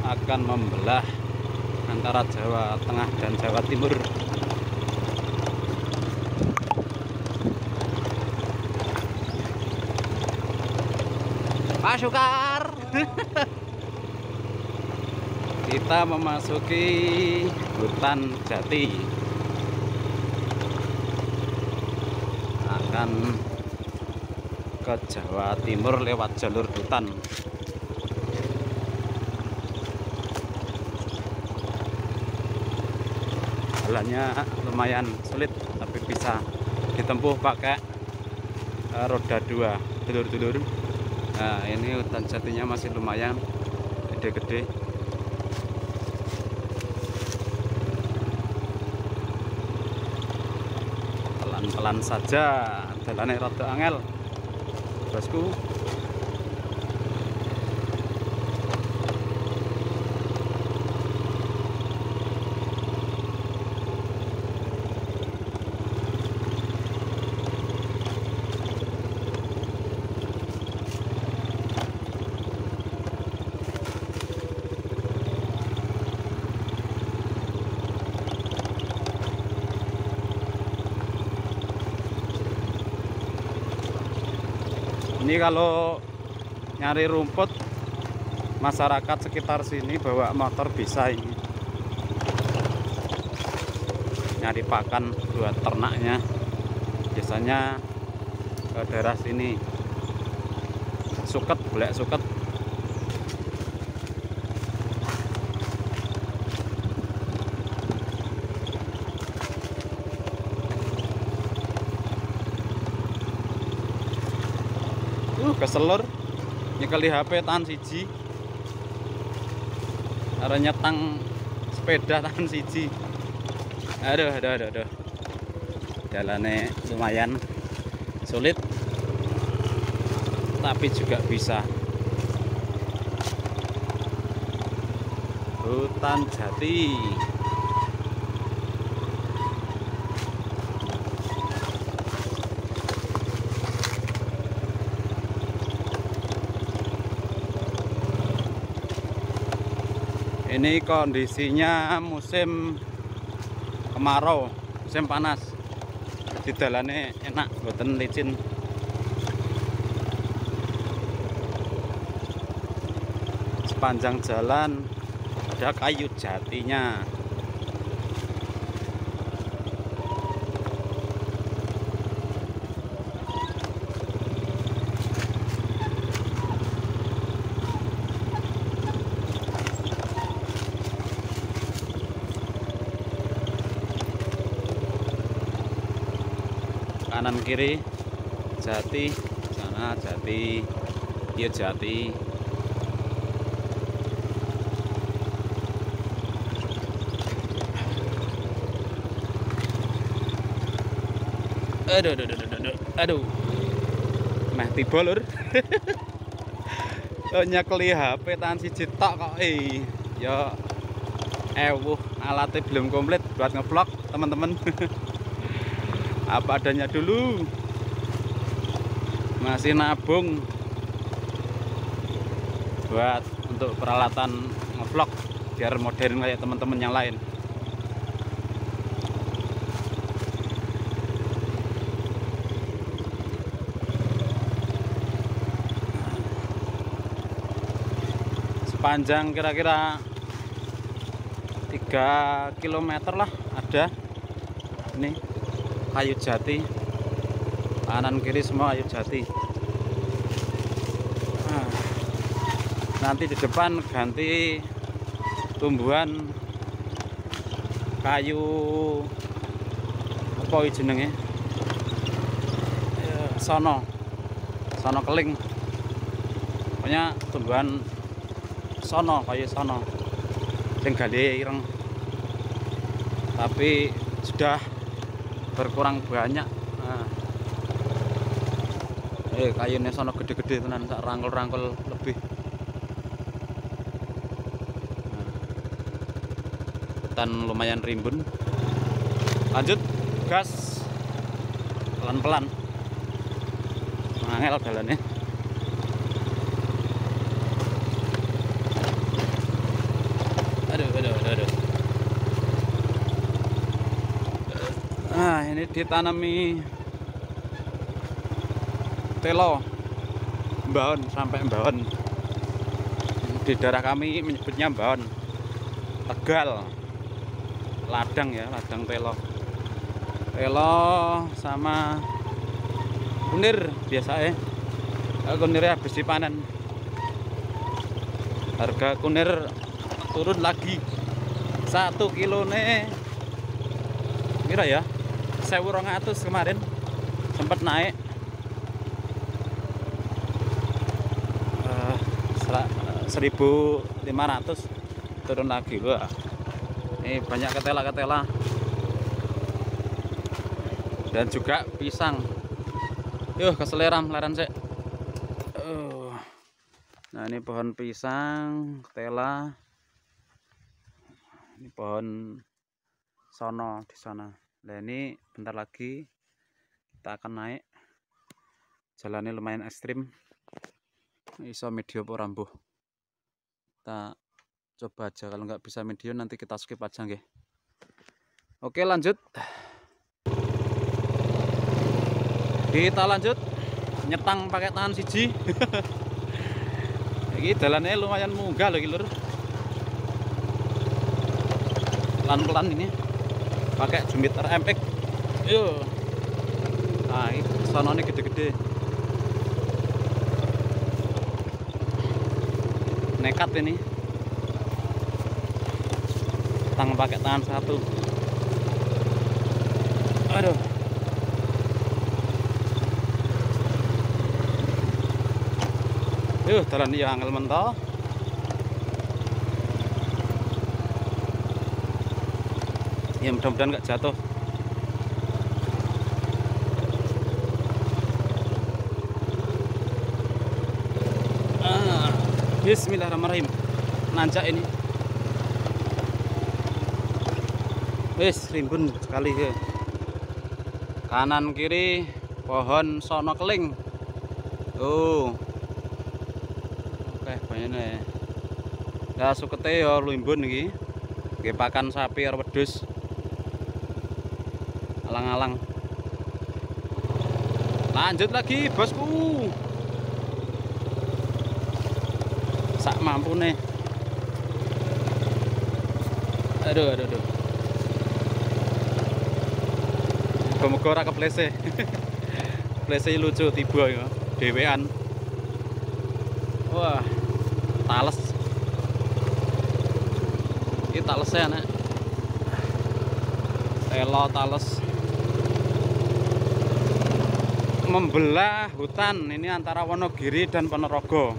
akan membelah antara Jawa Tengah dan Jawa Timur. Pak Sukar. Kita memasuki hutan jati. Akan ke Jawa Timur lewat jalur hutan. Jalannya lumayan sulit, tapi bisa ditempuh pakai roda 2, dulur-dulur. Nah, ini hutan jatinya masih lumayan gede-gede. Pelan-pelan saja, jalannya rada angel, bosku. Ini kalau nyari rumput, masyarakat sekitar sini bawa motor bisa ini. Nyari pakan buat ternaknya. Biasanya ke daerah sini. Suket, boleh suket. Keselur nyekeli HP tahan siji, arep nyetang sepeda tahan siji. Aduh. Jalannya lumayan sulit, tapi juga bisa. Hutan jati. Ini kondisinya musim kemarau, musim panas. Di jalannya enak, boten licin. Sepanjang jalan ada kayu jatinya. Kanan kiri jati, sana jati, iya jati. Aduh, meh tiba lur. Nyekeli HP tahan siji tok kok. Ya alatnya belum komplit buat ngevlog teman-teman. Apa adanya dulu, masih nabung buat untuk peralatan ngevlog biar modern kayak teman-teman yang lain. Sepanjang kira-kira 3 km lah ada ini kayu jati, kanan kiri semua kayu jati. Nanti di depan ganti tumbuhan kayu apa jenenge, sono keling, pokoknya tumbuhan sono, kayu sono sing gale ireng, tapi sudah berkurang banyak. Kayunya sono gede-gede tenan, sak rangkul-rangkul lebih. Hutan lumayan rimbun. Lanjut gas pelan-pelan, angel jalannya. Ini ditanami telo mbahon sampai mbahon. Di daerah kami menyebutnya mbahon. Tegal, ladang ya, ladang telo. Telo sama kunir biasa ya. Kunirnya habis dipanen. Harga kunir turun lagi. 1 kilo nih kira ya 1.200 kemarin sempat naik 1.500 turun lagi. Wah, ini banyak ketela-ketela dan juga pisang. Yuh, keseleram leren sih. Nah, ini pohon pisang, ketela. Ini pohon sono di sana. Nah, ini bentar lagi kita akan naik. Jalannya lumayan ekstrim. Iso medium apa rambuh. Kita coba aja, kalau nggak bisa medium nanti kita skip aja nggih. Oke, lanjut. Kita lanjut nyetang pakai tangan siji. Ini jalannya lumayan munggah loh, Lur. Pelan-pelan ini pakai Jupiter MX. Yo. Nah, ini sonone gede-gede. Nekat ini. Pakai tangan satu. Aduh. Yuh, jalan ini angel mental. Ya mudah-mudahan nggak jatuh. Bismillahirrahmanirrahim. Nanjak ini. Wis rimbun sekali ya. Kanan kiri pohon sono keling. Tuh. Oke, banyak. Ya sukete ya rimbun iki. Nggih pakan sapi arep wedhus. Alang-alang. Lanjut lagi, bosku. Sak mampune. Aduh. Muga-muga ora keplese. Keplese lucu tiba ya, dhewean. Wah, tales. Iki talese nek. Telo tales. Membelah hutan ini antara Wonogiri dan Ponorogo.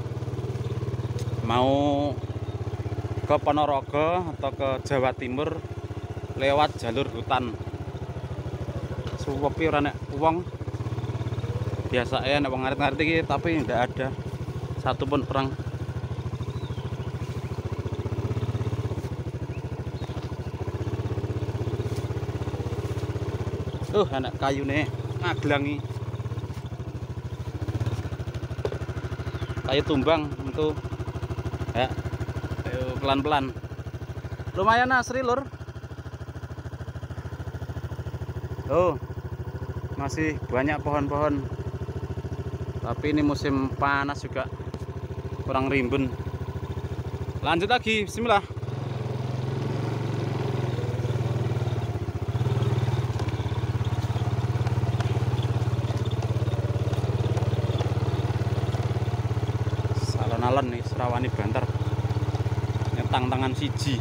Mau ke Ponorogo atau ke Jawa Timur lewat jalur hutan. Suwepi ora nek wong biasa nek wong ngerti-ngerti iki, tapi ndak ada satupun orang. Anak kayu nih ngaglangi. Kayu tumbang itu ya. Ayo pelan-pelan. Lumayan asri, Lur. Masih banyak pohon-pohon. Tapi ini musim panas juga. Kurang rimbun. Lanjut lagi, bismillah. Salon-alon nih, serawani banter. Nyetang tangan siji.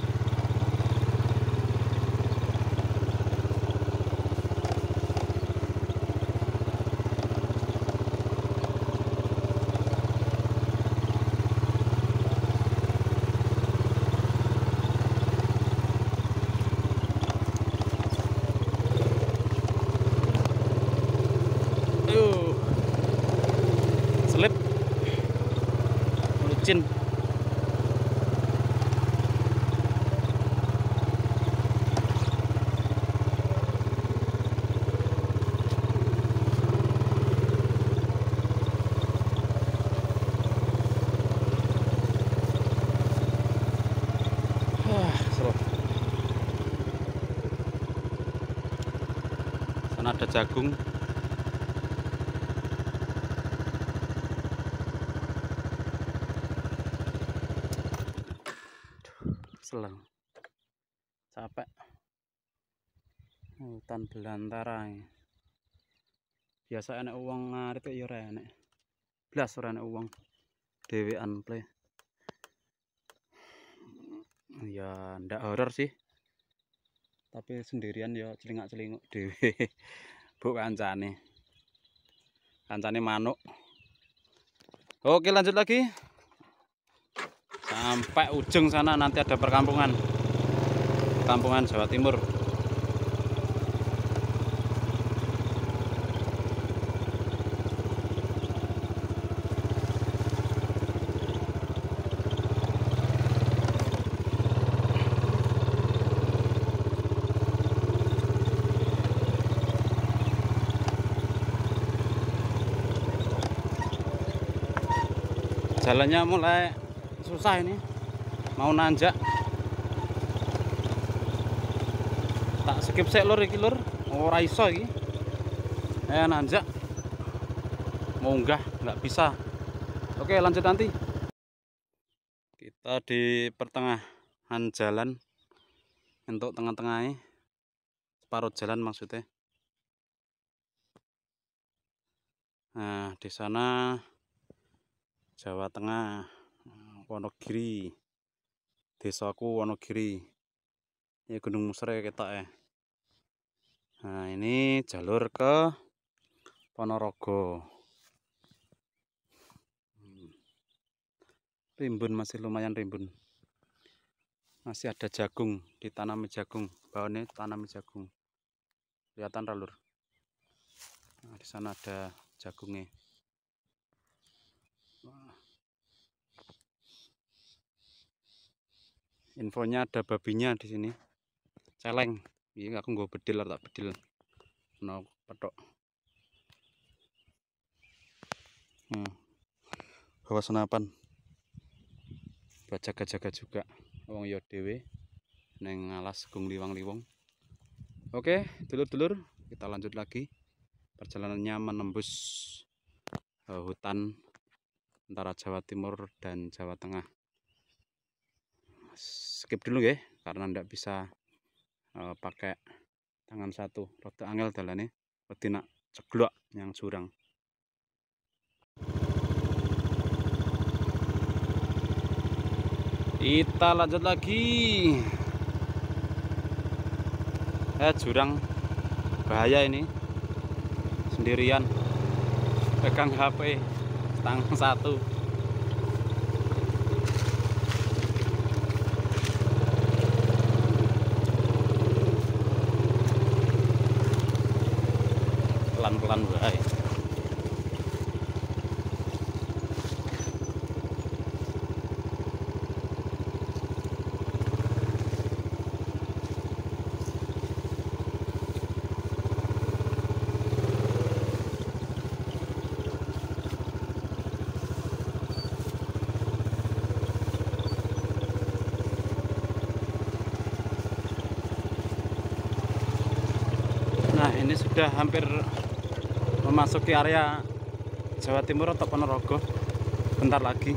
Selip licin. Sana ada jagung. Selang. Capek. Hutan belantara. Biasa enek uang ngarit ya ora enek. Blas ora enek uang. Dhewean play. Ya ndak horor sih. Tapi sendirian ya celingak-celinguk dhewe. Bu kancane. Kancane manuk. Oke, lanjut lagi. Sampai ujung sana nanti ada perkampungan. Kampungan Jawa Timur. Jalannya mulai susah ini, mau nanjak. Tak skip sik lur iki lur, ora iso iki. Nanjak. Munggah nggak bisa. Oke, lanjut nanti. Kita di pertengahan jalan, untuk tengah-tengahnya, separuh jalan maksudnya. Nah, di sana Jawa Tengah, Wonogiri, desaku Wonogiri. Ini Gunung Musre ketok ya. Nah, ini jalur ke Ponorogo. Rimbun, masih lumayan rimbun. Masih ada jagung, ditanami jagung. Bawahnya tanami jagung. Kelihatan ralur. Nah, di sana ada jagungnya. Infonya ada babinya di sini. Celeng. Iya, aku nggak bedil atau tak bedil. No, petok. Bawa senapan. Buat jaga-jaga juga. Wong yo dhewe neng alas gung liwang-liwong. Oke, dulur-dulur, kita lanjut lagi. Perjalanannya menembus hutan antara Jawa Timur dan Jawa Tengah. Skip dulu ya, karena ndak bisa pakai tangan satu. Rada angel dalane, wedi nak ceglok yang jurang. Kita lanjut lagi. Jurang bahaya ini. Sendirian pegang HP tangan satu. Pelan-pelan bahaya. Nah, ini sudah hampir memasuki area Jawa Timur atau Ponorogo. Bentar lagi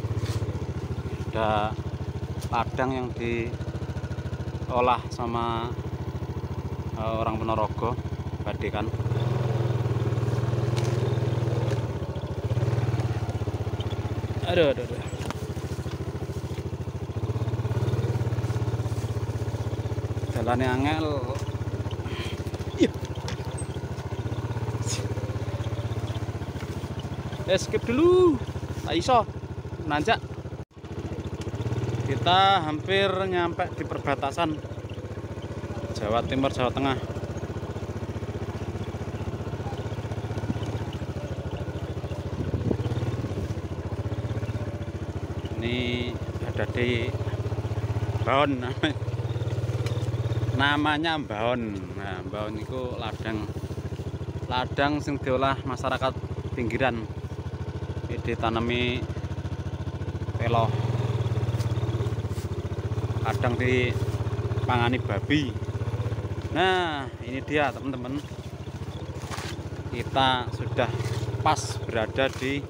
ada ladang yang diolah sama orang Ponorogo, badekan. Aduh. Jalannya angel. Skip dulu, tak iso nanjak. Kita hampir nyampe di perbatasan Jawa Timur Jawa Tengah. Ini ada di Baon, namanya Baon. Nah, Baon itu ladang sing diolah masyarakat pinggiran. Ditanami telo, kadang dipangani babi. Nah, ini dia teman-teman, kita sudah pas berada di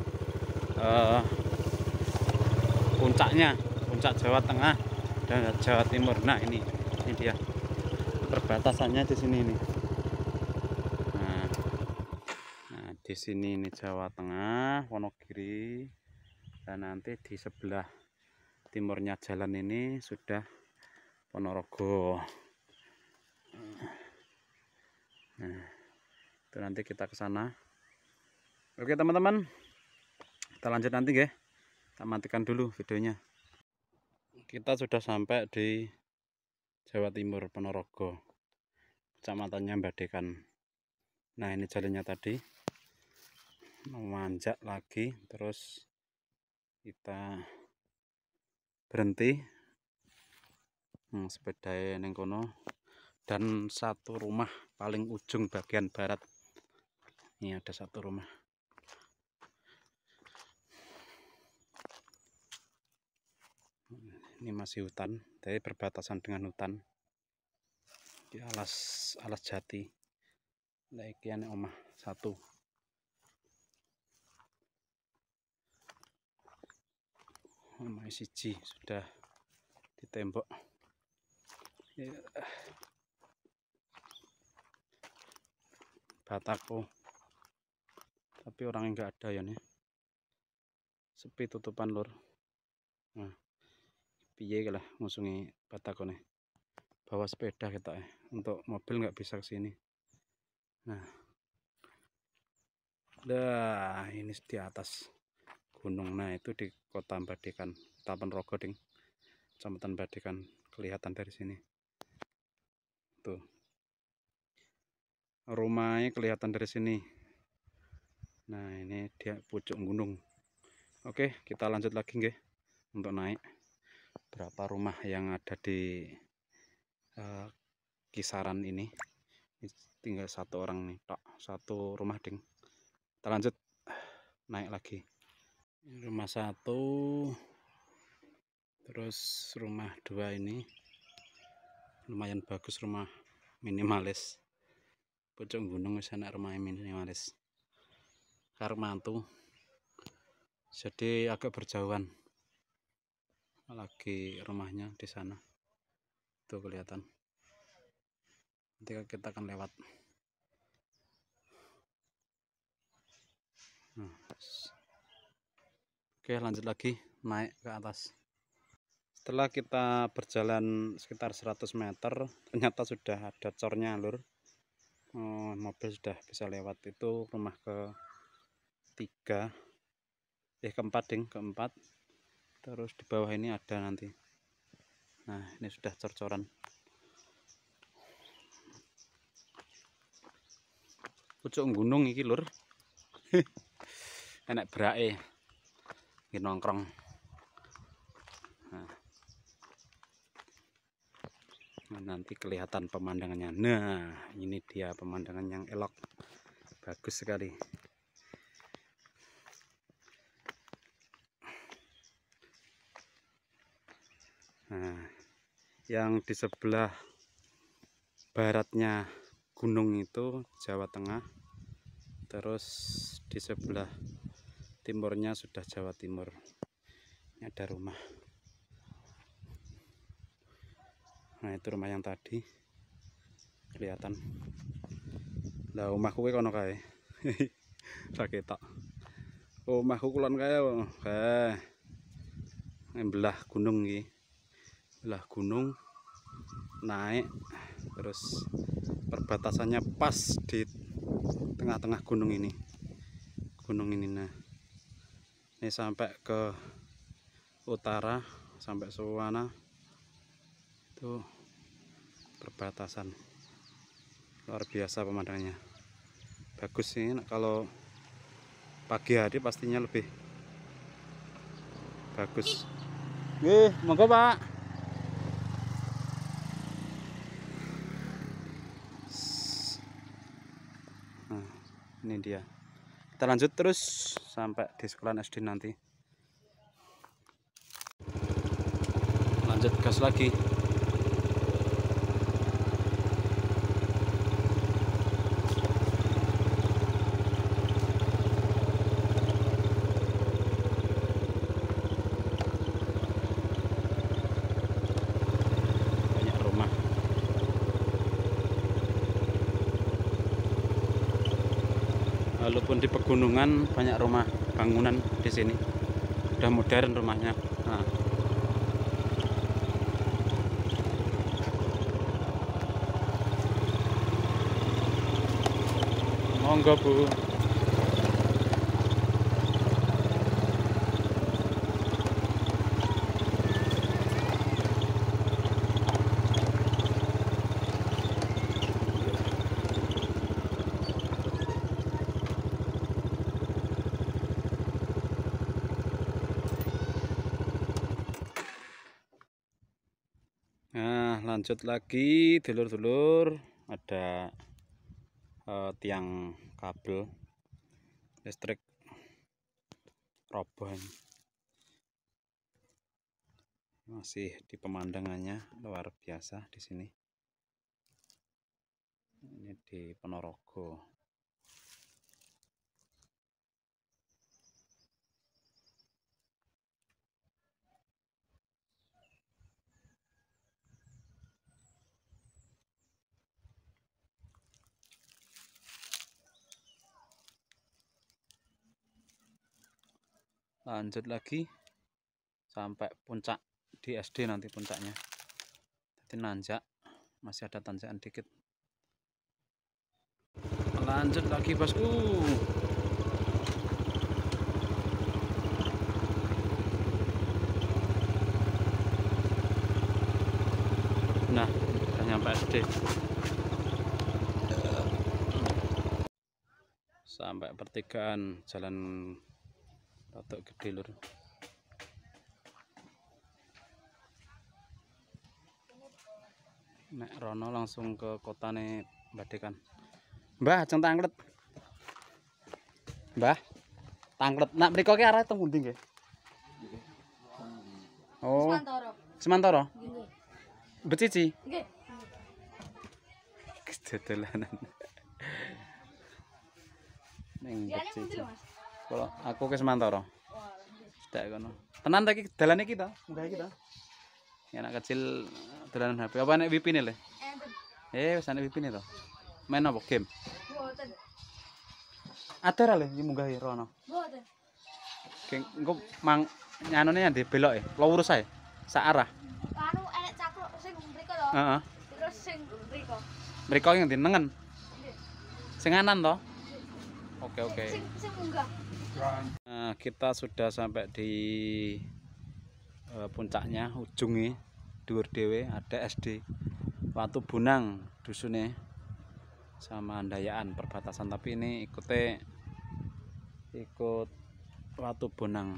puncaknya, puncak Jawa Tengah dan Jawa Timur. Nah ini dia perbatasannya di sini ini. Nah di sini ini Jawa Tengah, Wonogiri, dan nanti di sebelah timurnya jalan ini sudah Ponorogo. Nah, itu nanti kita ke sana. Oke teman-teman, kita lanjut nanti ya. Kita matikan dulu videonya. Kita sudah sampai di Jawa Timur, Ponorogo, kecamatannya Badekan. Nah ini jalannya tadi, memanjak lagi, terus kita berhenti, sepeda neng kono, dan satu rumah paling ujung bagian barat. Ini ada satu rumah. Ini masih hutan, dari perbatasan dengan hutan di alas jati. Nah iki ane omah satu. Omah siji sudah ditembok. Batako, tapi orangnya nggak ada ya nih, sepi tutupan lur. Nah piye lah ngusungi Batako nih, bawa sepeda kita untuk mobil nggak bisa ke sini. Nah ini di atas gunung. Nah itu di kota Badekan, Kota Ponorogo ding, Kecamatan Badekan, kelihatan dari sini tuh rumahnya kelihatan dari sini. Nah ini dia pucuk gunung. Oke kita lanjut lagi nggih untuk naik. Berapa rumah yang ada di kisaran ini tinggal satu orang nih tok, satu rumah ding. Kita lanjut naik lagi. Rumah satu, terus rumah dua ini lumayan bagus, rumah minimalis. Pucuk gunung wis enak rumah minimalis. Karo mantu. Jadi agak berjauhan. Lagi rumahnya di sana. Tuh kelihatan. Nanti kita akan lewat. Oke lanjut lagi naik ke atas. Setelah kita berjalan sekitar 100 meter ternyata sudah ada cornya lur. Mobil sudah bisa lewat. Itu rumah keempat ding, keempat. Terus di bawah ini ada nanti. Nah ini sudah cor-coran. Pucuk gunung iki lur. Enak berake iki nongkrong. Nah, nanti kelihatan pemandangannya. Nah ini dia pemandangan yang elok, bagus sekali. Nah yang di sebelah baratnya gunung itu Jawa Tengah, terus di sebelah timurnya sudah Jawa Timur. Ini ada rumah. Nah itu rumah yang tadi kelihatan. Lah omahku kuwi kono kae. Ra ketok. Omahku kulon kae. Belah gunung iki. Belah gunung naik, terus perbatasannya pas di tengah-tengah gunung ini. Nah ini sampai ke utara, sampai sana itu perbatasan. Luar biasa pemandangannya, bagus sih. Kalau pagi hari pastinya lebih bagus. Monggo Pak. Nah, ini dia. Kita lanjut terus sampai di sekolahan SD nanti. Lanjut gas lagi. Walaupun di pegunungan banyak rumah bangunan di sini, udah modern rumahnya. Nah, monggo Bu. Nah, lanjut lagi dulur-dulur, ada tiang kabel listrik roboh ini. Masih di pemandangannya luar biasa di sini. Ini di Ponorogo. Lanjut lagi sampai puncak di SD nanti puncaknya. Jadi nanjak, masih ada tanjakan dikit. Lanjut lagi bosku. Nah, udah nyampe SD. Sampai pertigaan jalan rotok gede lur. Nek rono langsung ke kota nih Badekan. Mbah, ajeng tanglet. Mbah, tanglet. Nak mriko ki arah teng pundi nggih? Oh. Semantara. Semantara? Nggih. Becici? Nggih. Kedolanan. Ning Becici. Kalau aku ke Semantara. Sudah kono. Tenan ta iki dalan iki to? Munggah iki to? Anak kecil dolanan HP. Apa nek wipine le? Wis ana wipine to. Main apa game? Mboten. Ada ra le munggah rono? Mboten. Geng engko mang nyanone ndi belok lurus ae. Sak arah. Anu enek cakluk sing mriko to. Heeh. Terus sing mriko. Mriko yang ndi nengen? Nggih. Sing anan to? Oke. Sing munggah. Nah, kita sudah sampai di puncaknya, ujungnya dhuwur dhewe ada SD Watu Bonang dusunnya sama Andayaan perbatasan, tapi ini ikut Watu Bonang.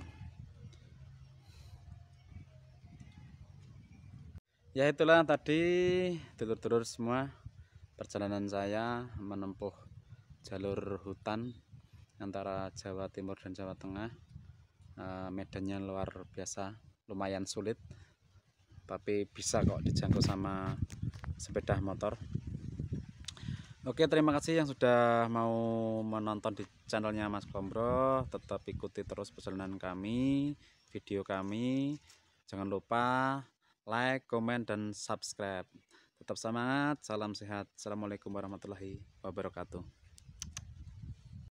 Ya itulah tadi dulur-dulur semua perjalanan saya menempuh jalur hutan antara Jawa Timur dan Jawa Tengah. Medannya luar biasa, lumayan sulit, tapi bisa kok dijangkau sama sepeda motor. Oke, terima kasih yang sudah mau menonton di channelnya Mas Kombro. Tetap ikuti terus perjalanan kami, video kami. Jangan lupa like, komen, dan subscribe. Tetap semangat, salam sehat. Assalamualaikum warahmatullahi wabarakatuh.